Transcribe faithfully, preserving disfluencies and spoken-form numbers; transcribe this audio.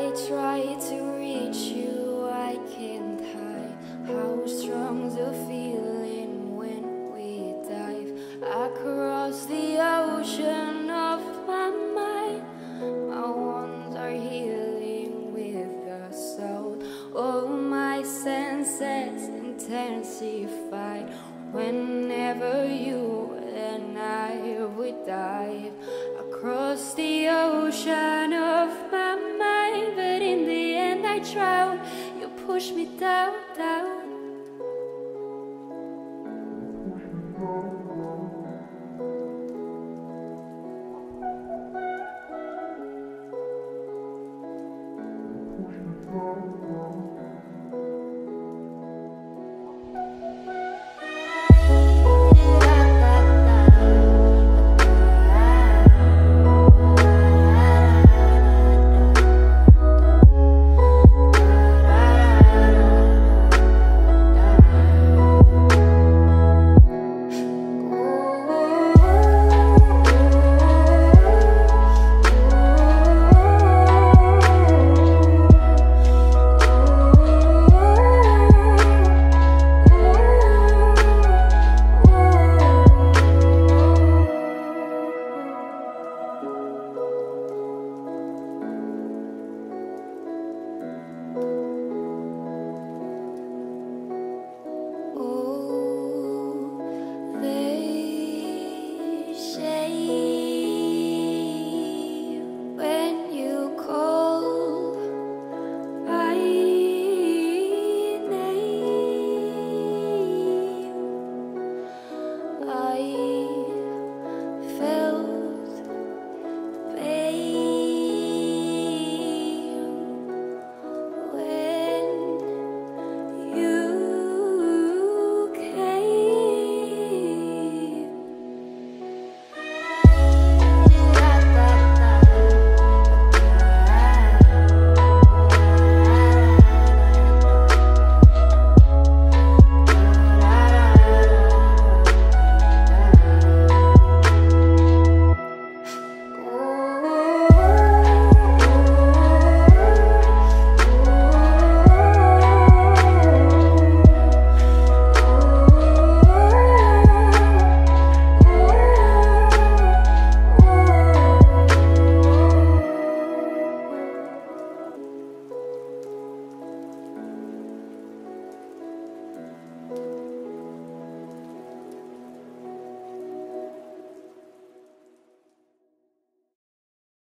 I try to reach you, I can't hide how strong the feeling when we dive across the ocean of my mind. My wounds are healing with the soul. All my senses intensified whenever you and I would dive across the ocean of my mind. But in the end I drown, you push me down, down.